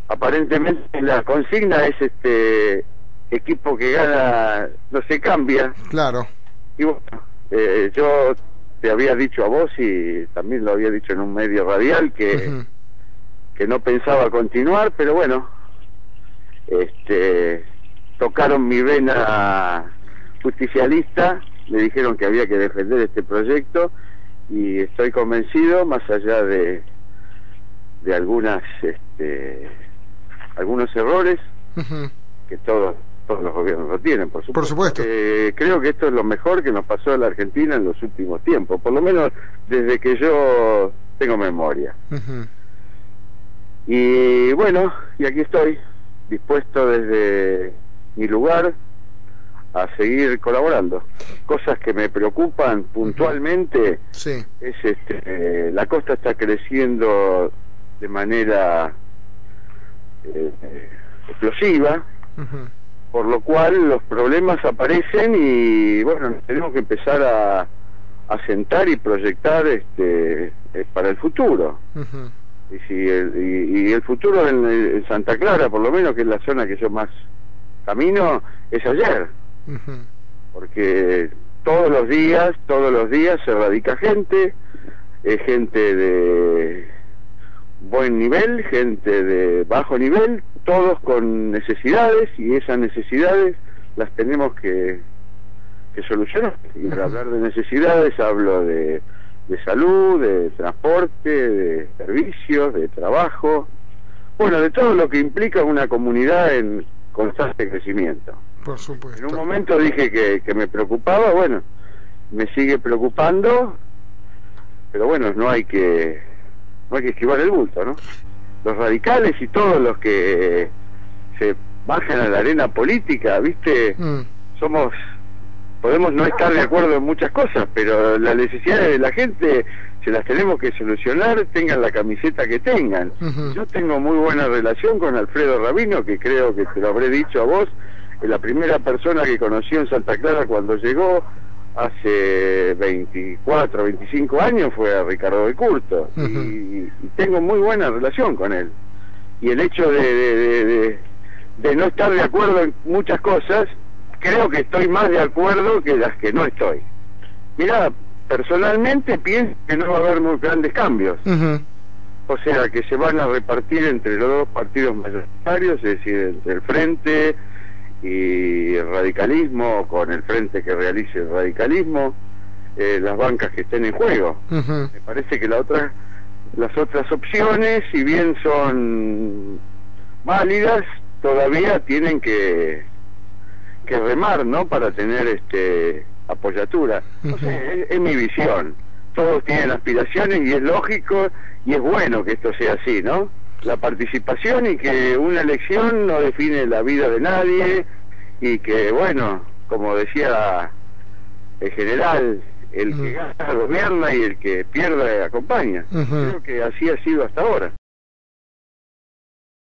aparentemente la consigna es equipo que gana no se cambia. Claro. Y bueno, yo te había dicho a vos y también lo había dicho en un medio radial que no pensaba continuar, pero bueno, tocaron mi vena justicialista, me dijeron que había que defender este proyecto y estoy convencido, más allá de algunos errores que todos los gobiernos lo tienen, por supuesto. Por supuesto. Creo que esto es lo mejor que nos pasó a la Argentina en los últimos tiempos, por lo menos desde que yo tengo memoria. Y bueno, y aquí estoy, dispuesto desde mi lugar a seguir colaborando. Cosas que me preocupan puntualmente sí. Es la costa está creciendo de manera explosiva, por lo cual los problemas aparecen y bueno, tenemos que empezar a sentar y proyectar para el futuro. Y si el futuro en Santa Clara, por lo menos, que es la zona que yo más camino, es ayer. Porque todos los días se radica gente de buen nivel, gente de bajo nivel, todos con necesidades, y esas necesidades las tenemos que solucionar. Y para hablar de necesidades hablo de salud, de transporte, de servicios, de trabajo, bueno, de todo lo que implica una comunidad en constante crecimiento. Por supuesto. En un momento dije que me preocupaba, bueno, me sigue preocupando, pero bueno, no hay que esquivar el bulto, ¿no? Los radicales y todos los que se bajan a la arena política, ¿viste? Podemos no estar de acuerdo en muchas cosas, pero las necesidades de la gente se las tenemos que solucionar, tengan la camiseta que tengan. Yo tengo muy buena relación con Alfredo Rabino, que creo que te lo habré dicho a vos, es la primera persona que conoció en Santa Clara cuando llegó hace 24, 25 años fue a Ricardo de Curto, y tengo muy buena relación con él. Y el hecho de no estar de acuerdo en muchas cosas, creo que estoy más de acuerdo que las que no estoy. Mirá, personalmente pienso que no va a haber muy grandes cambios. O sea, que se van a repartir entre los dos partidos mayoritarios, es decir, entre el Frente y el radicalismo, con el Frente que realice el radicalismo, las bancas que estén en juego. Me parece que las otras opciones, si bien son válidas, todavía tienen que remar, ¿no?, para tener apoyatura. No sé, es mi visión. Todos tienen aspiraciones y es lógico y es bueno que esto sea así, ¿no? La participación, y que una elección no define la vida de nadie, y que, bueno, como decía el general, el que gana gobierna y el que pierde acompaña. Creo que así ha sido hasta ahora.